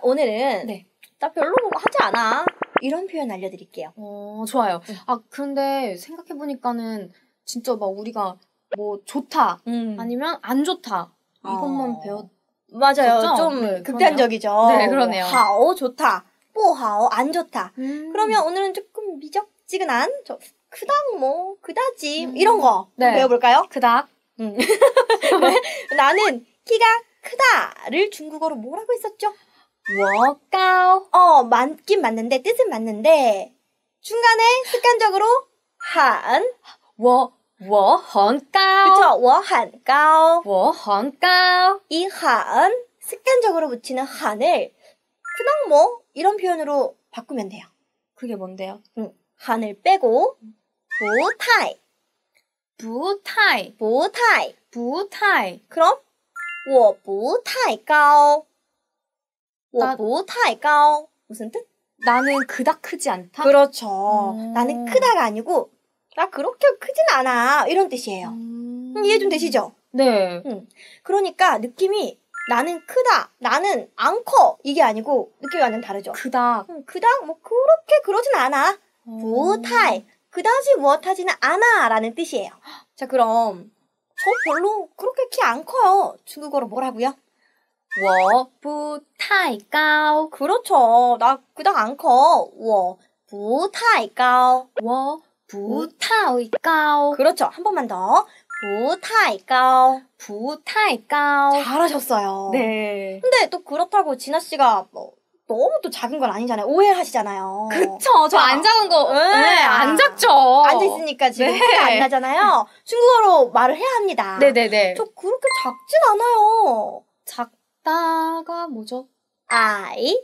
오늘은 네. 나 별로 하지 않아. 이런 표현 알려드릴게요. 좋아요. 근데 생각해보니까는 진짜 막 우리가 뭐 좋다, 아니면 안 좋다, 이것만 맞아요. 좋죠? 좀 네, 극단적이죠. 네, 그러네요. 하오 좋다, 뽀하오 안 좋다. 음. 그러면 오늘은 조금 미적지근한 그닥 뭐 그다지 이런 거 네. 배워볼까요? 그닥. 나는 키가 크다를 중국어로 뭐라고 했었죠? 我高. 맞긴 맞는데 뜻은 맞는데 중간에 습관적으로 한 我很高. 그쵸? 我很高. 我很高. 이 한 습관적으로 붙이는 한을 그냥 뭐 이런 표현으로 바꾸면 돼요. 그게 뭔데요? 한을 빼고 不太不太. 不太不太. 그럼 我不太高我不太高 무슨 뜻? 나는 그닥 크지 않다? 그렇죠. 나는 크다가 아니고 나 그렇게 크진 않아 이런 뜻이에요. 이해 좀 되시죠? 네. 그러니까 느낌이 나는 크다, 나는 안 커 이게 아니고 느낌이 완전 다르죠. 그닥. 그닥 뭐 그렇게 그러진 않아. 不太 그다지 무엇하지는 않아 라는 뜻이에요. 자 그럼 저 별로 그렇게 키 안 커요. 중국어로 뭐라고요? 我不太高. 그렇죠. 나 그닥 안 커. 我不太高我不太高. 그렇죠. 한 번만 더. 不太高不太高. 잘하셨어요. 네. 근데 또 그렇다고 진아 씨가 뭐 너무 또 작은 건 아니잖아요. 오해하시잖아요. 그쵸. 저 안 작은 거. 네. 안 작죠. 앉아있으니까 지금 네. 티가 안 나잖아요. 중국어로 말을 해야 합니다. 네네네. 저 그렇게 작진 않아요. 작다가 뭐죠? 아이.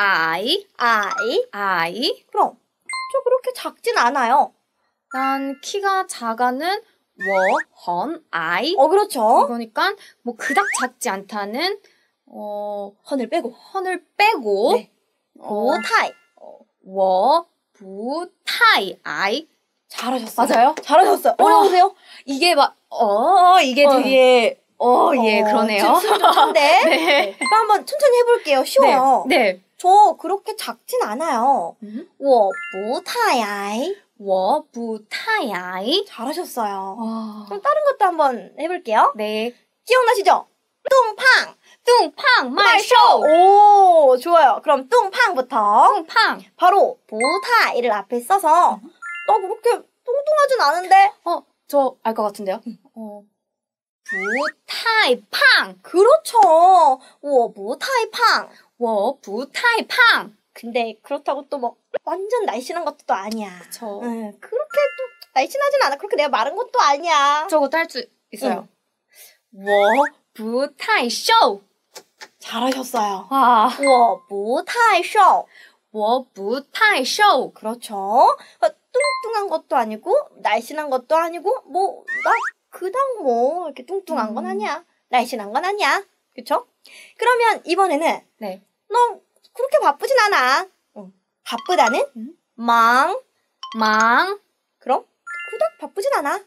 그럼 저 그렇게 작진 않아요. 난 키가 작아는 我很矮. 그렇죠. 이거니까 뭐 그닥 작지 않다는 헌을 빼고. 헌을 빼고. 네. 不太我不太矮. 잘하셨어요. 맞아요? 잘하셨어요. 어려우세요? 이게 막 이게 되게 예, 그러네요. 좀 한데. 네. 그럼 한번 천천히 해볼게요. 쉬워요. 네. 저 그렇게 작진 않아요. 我不太矮我不太矮. 잘하셨어요. 와. 그럼 다른 것도 한번 해볼게요. 네. 기억나시죠? 뚱팡. 뚱팡 마쇼. 오, 좋아요. 그럼 뚱팡부터. 뚱팡. 바로 不太를 앞에 써서 나 그렇게 뚱뚱하진 않은데. 저 알 것 같은데요. 不太胖. 그렇죠. 我不太胖. 我不太胖. 근데 그렇다고 또 뭐 완전 날씬한 것도 또 아니야. 그쵸. 그렇게 또 날씬하진 않아. 그렇게 내가 마른 것도 아니야. 저것도 할 수 있어요. 我不太瘦. 잘하셨어요. 와. 我不太瘦. 我不太瘦. 그렇죠. 뚱뚱한 것도 아니고 날씬한 것도 아니고 뭐 나 그닥 뭐 이렇게 뚱뚱한 건 아니야. 날씬한 건 아니야. 그쵸? 그러면 이번에는 네. 너 그렇게 바쁘진 않아. 바쁘다는 망. 그럼 그닥 바쁘진 않아.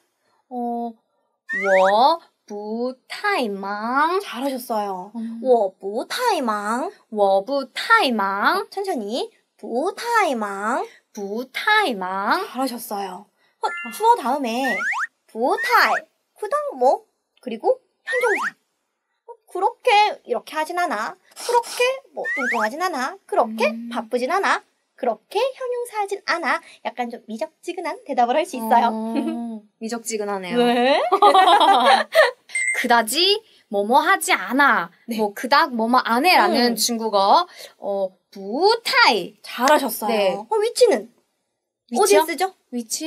我不太忙. 잘하셨어요. 我不太忙. 我不太忙. 천천히. 不太忙. 不太忙. 잘하셨어요. 주어 다음에 不太 그닥 뭐 그리고 형용사. 그렇게 이렇게 하진 않아. 그렇게 뭐 뚱뚱하진 않아. 그렇게 바쁘진 않아. 그렇게 형용사하진 않아. 약간 좀 미적지근한 대답을 할 수 있어요. 미적지근하네요. 왜? 그다지 뭐뭐 하지 않아. 네. 뭐 그닥 뭐뭐 안 해라는 중국어. 不太. 잘하셨어요. 네. 위치는? 위치요? 어디에 쓰죠?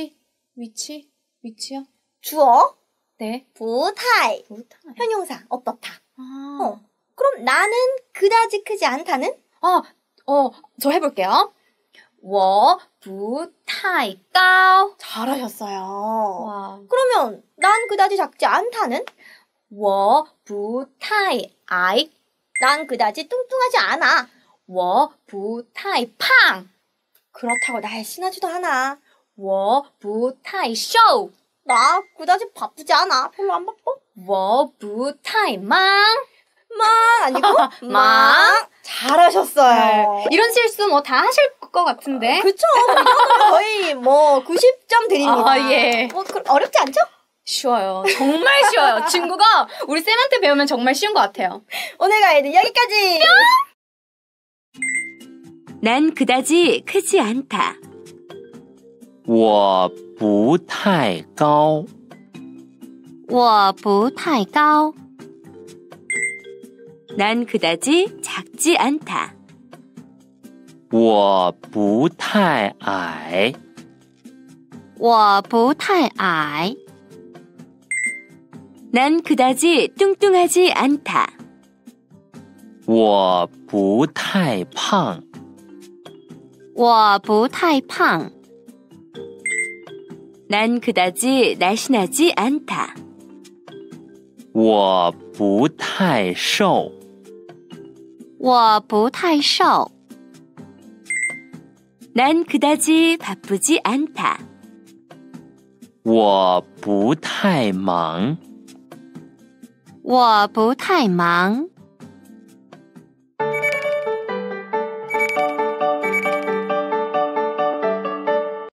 위치요? 주어. 네. 不太 형용사 어떻다. 그럼 나는 그다지 크지 않다는? 저 해볼게요. 我不太高. 잘하셨어요. 와. 그러면 난 그다지 작지 않다는? 我不太矮. 난 그다지 뚱뚱하지 않아. 我不太胖. 그렇다고 날씬하지도 않아. 我不太瘦. 나 그다지 바쁘지 않아. 별로 안 바빠. 我不太忙. 망 아니고 망. 잘하셨어요. 이런 실수 뭐 다 하실 것 같은데. 그쵸. 이거는 거의 뭐 90점 드립니다. 아, 예. 뭐 어렵지 않죠? 쉬워요. 정말 쉬워요. 친구가 우리 쌤한테 배우면 정말 쉬운 것 같아요. 오늘 가이드 여기까지. 난 그다지 크지 않다. 我不太高。 我不太高. 난 그다지 작지 않다. 我不太矮。 我不太矮. 난 그다지 뚱뚱하지 않다. 我不太胖。 我不太胖. 난 그다지 날씬하지 않다. 我不太瘦。 我不太瘦. 난 그다지 바쁘지 않다. 我不太忙。 我不太忙.